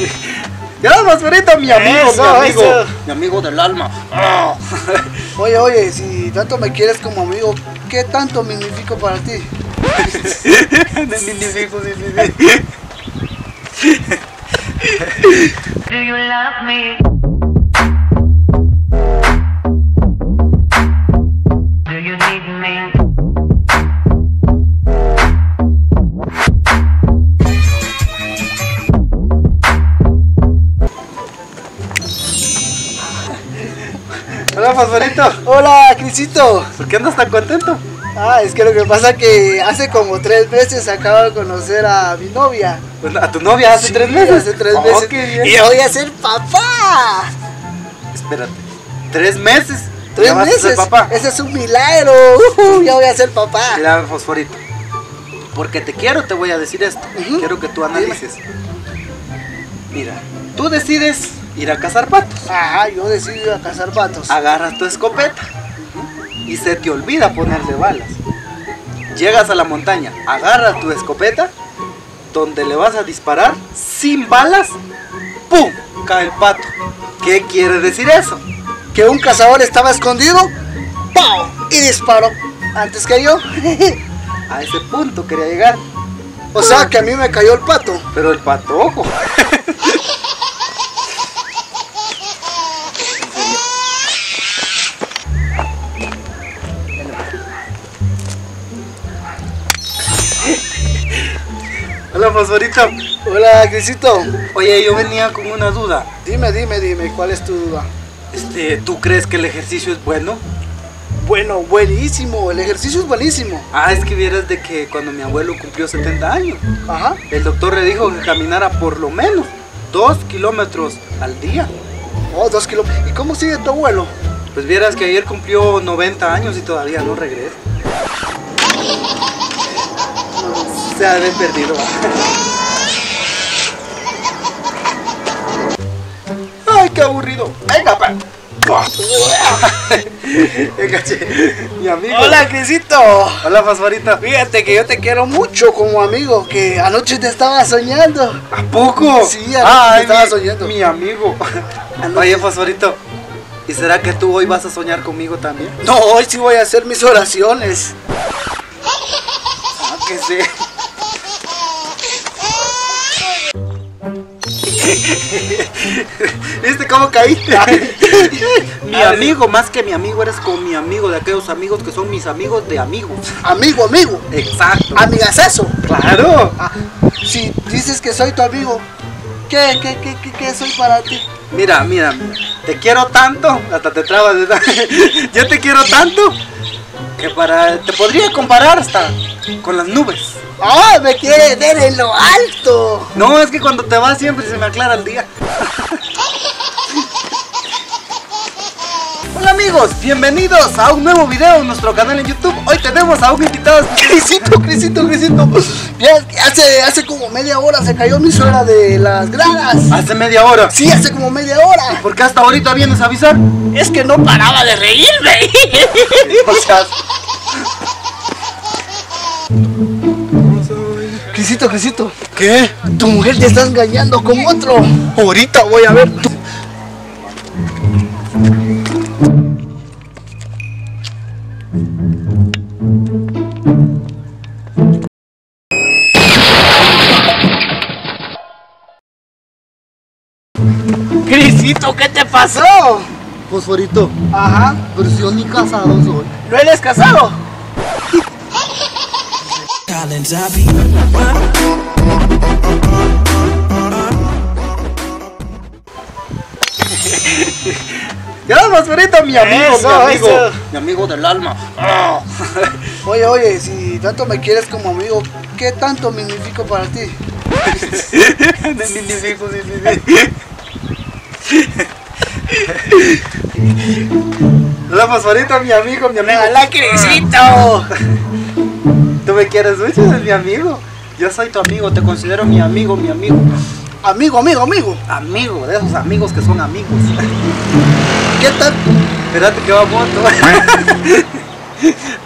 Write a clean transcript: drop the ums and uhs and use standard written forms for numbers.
Ya, Fosforito, mi amigo, Eso, mi amigo. eso. Mi amigo del alma. Oye, si tanto me quieres como amigo, ¿qué tanto significo para ti? Magnífico, sí. Do you love me? Do you need me? Hola, Fosforito. Hola, Crisito. ¿Por qué andas tan contento? Es que lo que pasa que hace como 3 meses acabo de conocer a mi novia. Pues, ¿a tu novia hace Sí, 3 meses? Hace 3 Oh, meses. qué bien. Y voy a ser papá. Espérate, 3 meses. 3 ¿Ya vas a ser meses. papá? Ese es un milagro. Ya voy a ser papá. Mira, Fosforito, porque te quiero, te voy a decir esto. Ujú. Quiero que tú analices. Mira, tú decides ir a cazar patos. Ajá, yo decido ir a cazar patos. Agarras tu escopeta y se te olvida ponerle balas. Llegas a la montaña, agarras tu escopeta, donde le vas a disparar sin balas, ¡pum! Cae el pato. ¿Qué quiere decir eso? Que un cazador estaba escondido, ¡pau! Y disparó antes que yo. A ese punto quería llegar. O sea que a mí me cayó el pato. Pero el pato, ojo. Hola, Fosforito. Hola, Crisito. Oye, yo venía con una duda. Dime, ¿cuál es tu duda? ¿Tú crees que el ejercicio es bueno? Bueno, buenísimo, el ejercicio es buenísimo. Es que vieras de que cuando mi abuelo cumplió 70 años, Ajá. el doctor le dijo que caminara por lo menos 2 kilómetros al día. 2 kilómetros. ¿Y cómo sigue tu abuelo? Pues vieras que ayer cumplió 90 años y todavía no regresa. Se ha de perdido. Ay, qué aburrido. Venga, pa. Venga, che, mi amigo. Hola, Crisito. Hola, Fosforito. Fíjate que yo te quiero mucho como amigo, que anoche te estaba soñando. ¿A poco? Sí, anoche te estaba soñando. Mi amigo. Oye, Fosforito, ¿y será que tú hoy vas a soñar conmigo también? No, hoy sí voy a hacer mis oraciones. Que sí. ¿Viste cómo caíste? Mi amigo, más que mi amigo, eres como mi amigo de aquellos amigos que son mis amigos de amigos. Amigo. Exacto. Amigazazo. Claro. Si dices que soy tu amigo, ¿qué soy para ti? Mira, te quiero tanto, hasta te trabas, ¿verdad? Yo te quiero tanto que te podría comparar hasta con las nubes. Me quieres ver en lo alto. No, es que cuando te vas siempre se me aclara el día. Hola amigos, bienvenidos a un nuevo video en nuestro canal en YouTube. Hoy tenemos a un invitado. Crisito. Mira, hace como media hora se cayó mi suegra de las gradas. Hace media hora. Sí, hace como media hora. ¿Por qué hasta ahorita vienes a avisar? Es que no paraba de reírme. O sea, Crisito, ¿qué? tu mujer te está engañando con otro. Ahorita voy a ver. Crisito, ¿qué te pasó? Fosforito, Ajá. pero si yo ni casado soy. ¿No eres casado? Ya, Fosforito, mi amigo, Eso, eso. mi amigo del alma. Oye, si tanto me quieres como amigo, ¿qué tanto significo para ti? Magnífico, sí. Hola, Fosforito, mi amigo. ¡Hola, Crisito! Tú me quieres mucho, eres mi amigo. Yo soy tu amigo, te considero mi amigo. Amigo. Amigo, de esos amigos que son amigos. ¿Qué tal? Espérate que va moto.